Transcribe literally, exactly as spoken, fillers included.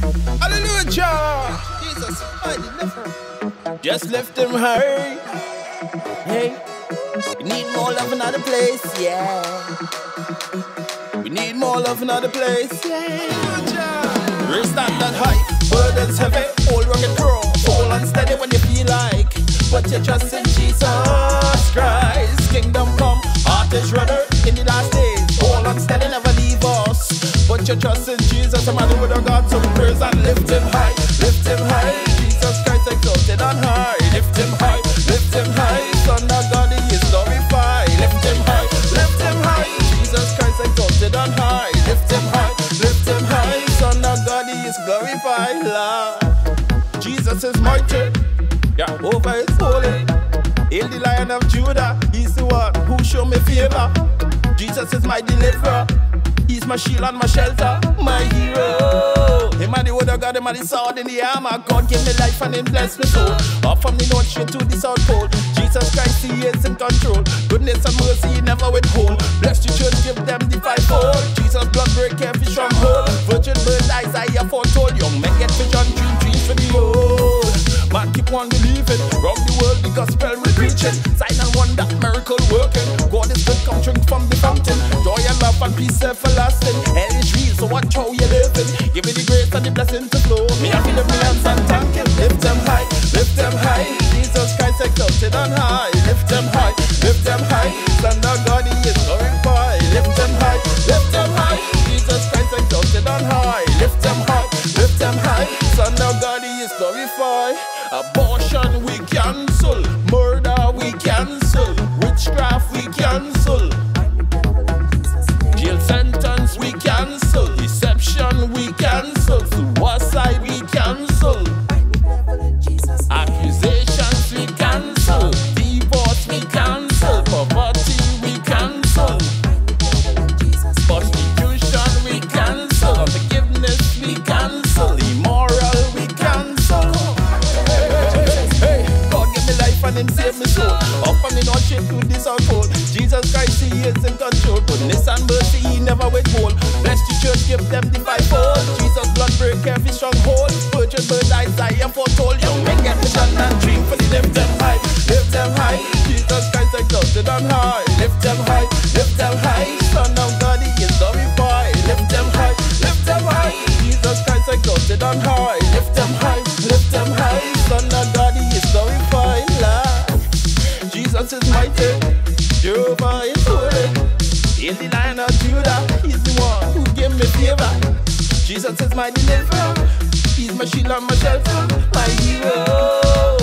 Hallelujah. Jesus, I deliver. Just lift him high. Hey, we need more love in other place, yeah. We need more love in other place, yeah. Raise that that high, burdens heavy, all rugged crow, fall unsteady when you feel like. Put your trust in Jesus Christ. Kingdom come, heart is redder in the last days. All unsteady, never leave us. Put your trust in Jesus, a man with a God, some praise and lift him high, lift him high. Jesus Christ exalted on high, lift him high, lift him high. Son of God, he is glorified. Lift him high, lift him high. Jesus Christ exalted on high, lift him high, lift him high. Son of God, he is glorified. Lord, Jesus is mighty. Jehovah is holy. Hail the Lion of Judah. He's the one who show me favor. Jesus is my deliverer. He's my shield and my shelter, my hero. Him and the word of God, him and the sword in the armor. God gave me life and him bless me soul. Up from the north straight to the south pole. Jesus Christ, he is in control. Goodness and mercy, he never withhold. Bless the church, give them the fivefold. Jesus blood break every stronghold. Virgin birth, Isaiah foretold. Young men get vision, dream dreams for the old. Man keep on believing, round the world the gospel we preaching. Sign and wonder, miracle working. God is good, come drink from the fountain. Joy and love and peace everlasting. Hell is real, so watch how you living. Give me the grace and the blessing to flow. Me I feel the hands and thank him. Lift them high, lift them high. Jesus Christ exalted on high. Lift them high, lift them high. Son of God, he is glorified. Lift them high, lift them high. Jesus Christ exalted on high. Lift them high, lift them high. Son of God, he is glorified. Abortion we cancel, murder we cancel, witchcraft we cancel, jail sentence we cancel, deception we cancel, suicide we cancel, accusations we cancel, divorce we cancel, poverty we cancel, prostitution we cancel, unforgiveness we cancel, immoral we cancel. And him save me soul. Up and in all shit to this unfold. Jesus Christ, he is in control. Goodness and mercy, he never withhold. Bless the church, give them the fivefold. Jesus blood break every stronghold. Virgin birth, Isaiah foretold. Young men get vision and dream for the lift them high, lift them high. Jesus Christ exalted on high. Lift them high, lift them high. Son of God, he is glorified. Lift them high, lift them high. Jesus Christ exalted on high. Lift them high, lift them high. Son of God, he is glorified. Jesus is mighty, Jehovah is holy. Hail the Lion of Judah, he's the one who gave me favor. Jesus is my deliverer, he's my shield and my shelter, my hero.